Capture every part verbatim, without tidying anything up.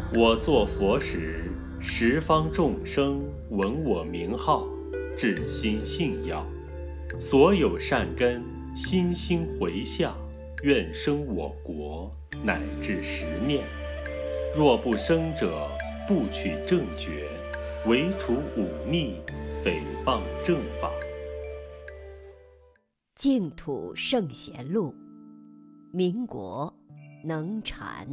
我作佛时，十方众生闻我名号，至心信要，所有善根心心回向，愿生我国，乃至十念。若不生者，不取正觉，唯除忤逆，诽谤正法。 净土圣贤录，民国能禅。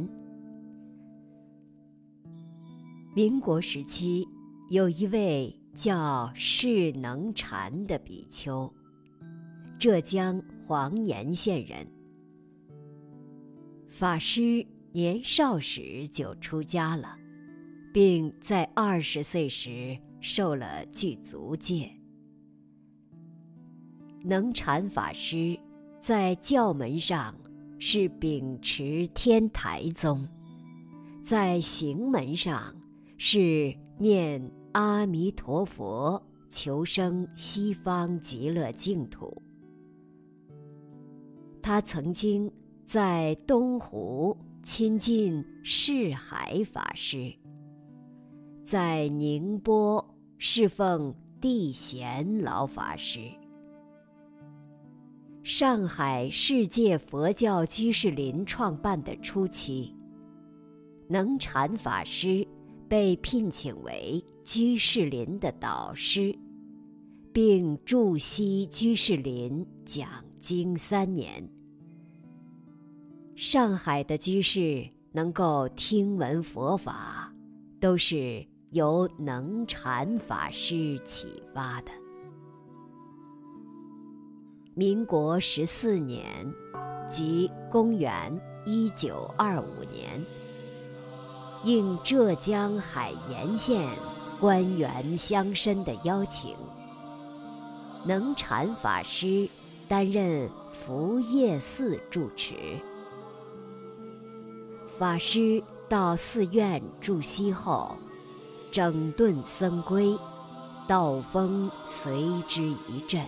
民国时期，有一位叫释能禅的比丘，浙江黄岩县人。法师年少时就出家了，并在二十岁时受了具足戒。能禅法师在教门上是秉持天台宗，在行门上是念阿弥陀佛，求生西方极乐净土。他曾经在东湖亲近释海法师，在宁波侍奉地贤老法师。上海世界佛教居士林创办的初期，能禅法师被聘请为居士林的导师，并驻西居士林讲经三年。上海的居士能够听闻佛法，都是由能禅法师启发的。民国十四年，即公元一九二五年，应浙江海盐县官员乡绅的邀请，能禅法师担任福业寺住持。法师到寺院住息后，整顿僧规，道风随之一振。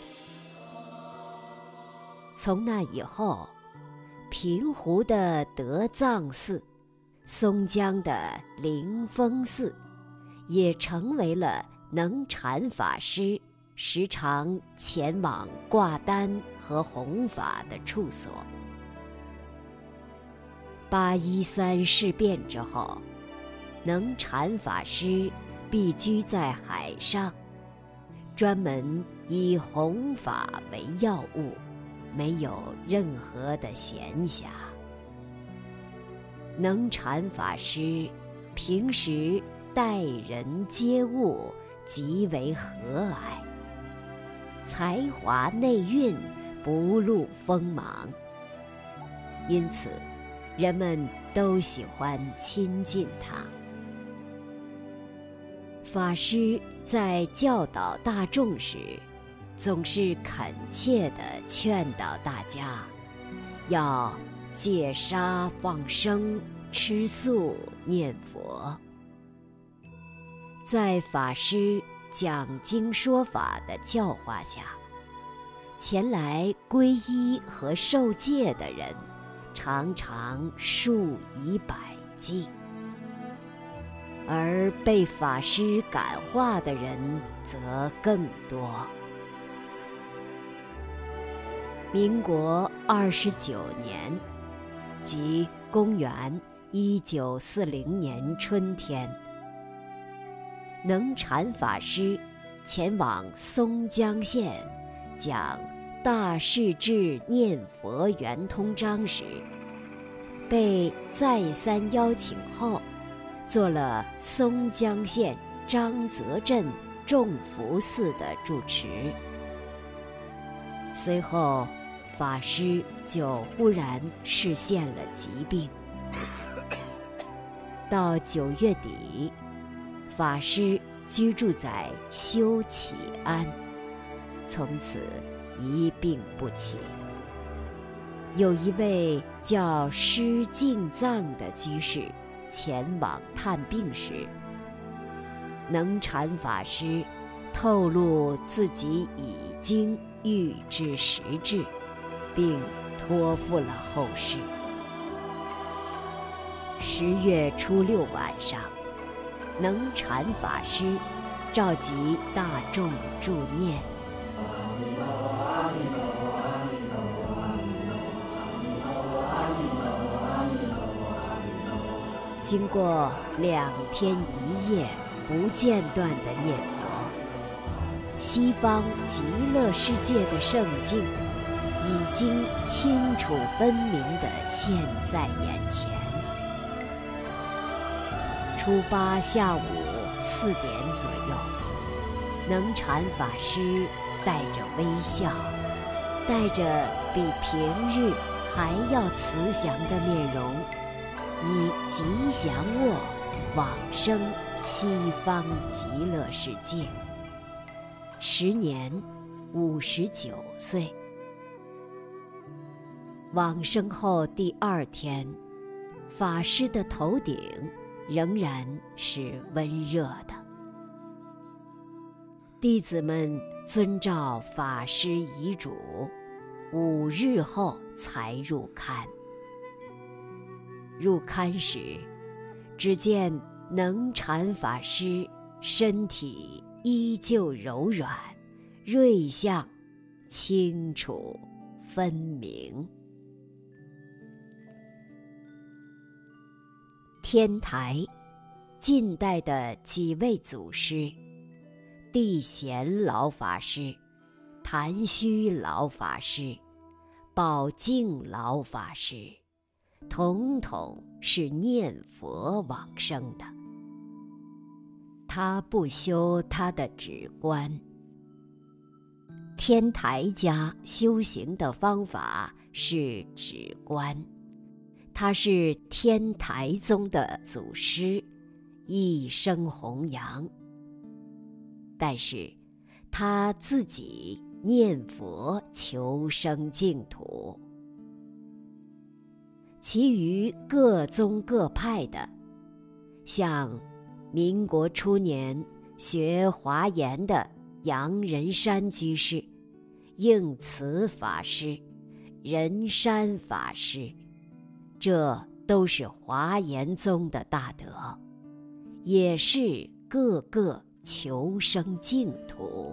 从那以后，平湖的德藏寺、松江的灵峰寺也成为了能禅法师时常前往挂单和弘法的处所。八一三事变之后，能禅法师避居在海上，专门以弘法为要务，没有任何的闲暇。能禅法师平时待人接物极为和蔼，才华内蕴不露锋芒，因此人们都喜欢亲近他。法师在教导大众时，总是恳切地劝导大家要戒杀放生、吃素念佛。在法师讲经说法的教化下，前来皈依和受戒的人常常数以百计，而被法师感化的人则更多。民国二十九年，即公元一九四零年春天，能禅法师前往松江县讲大势至念佛圆通章时，被再三邀请后，做了松江县张泽镇众福寺的住持。随后法师就忽然示现了疾病。到九月底，法师居住在修启安，从此一病不起。有一位叫施敬藏的居士前往探病时，能禅法师透露自己已经预知时至，并托付了后事。施十月初六晚上，能禅法师召集大众助念。经过两天一夜不间断的念佛，西方极乐世界的圣境已经清楚分明地现在眼前。初八下午四点左右，能禅法师带着微笑，带着比平日还要慈祥的面容，以吉祥卧往生西方极乐世界，时年五十九岁。往生后第二天，法师的头顶仍然是温热的。弟子们遵照法师遗嘱，五日后才入龛。入龛时，只见能禅法师身体依旧柔软，瑞相清楚分明。天台，近代的几位祖师，地贤老法师、谭虚老法师、宝镜老法师，统统是念佛往生的。他不修他的止观。天台家修行的方法是止观，他是天台宗的祖师，一生弘扬。但是他自己念佛求生净土。其余各宗各派的，像民国初年学华严的杨仁山居士、应慈法师、仁山法师，这都是华严宗的大德，也是个个求生净土。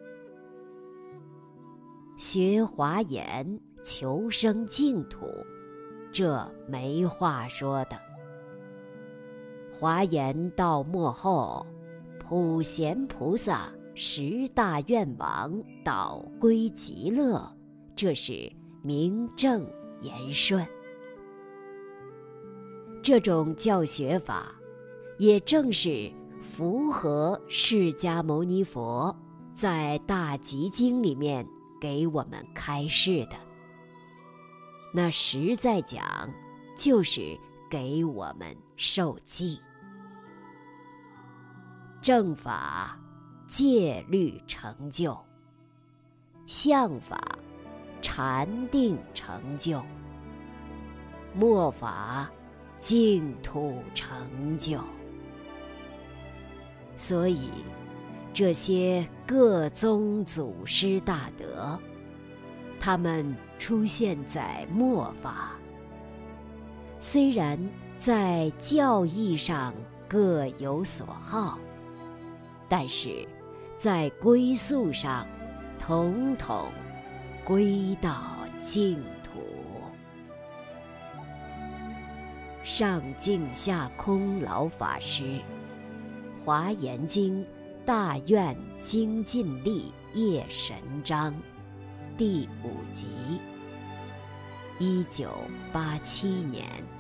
学华严求生净土，这没话说的。华严到末后，普贤菩萨十大愿王导归极乐，这是名正言顺。这种教学法，也正是符合释迦牟尼佛在大集经里面给我们开示的。那实在讲，就是给我们受记。正法戒律成就，相法禅定成就，末法净土成就。所以这些各宗祖师大德，他们出现在末法，虽然在教义上各有所好，但是在归宿上统统归到净土。上净下空老法师，华严经大愿精进力业神章第五集，一九八七年。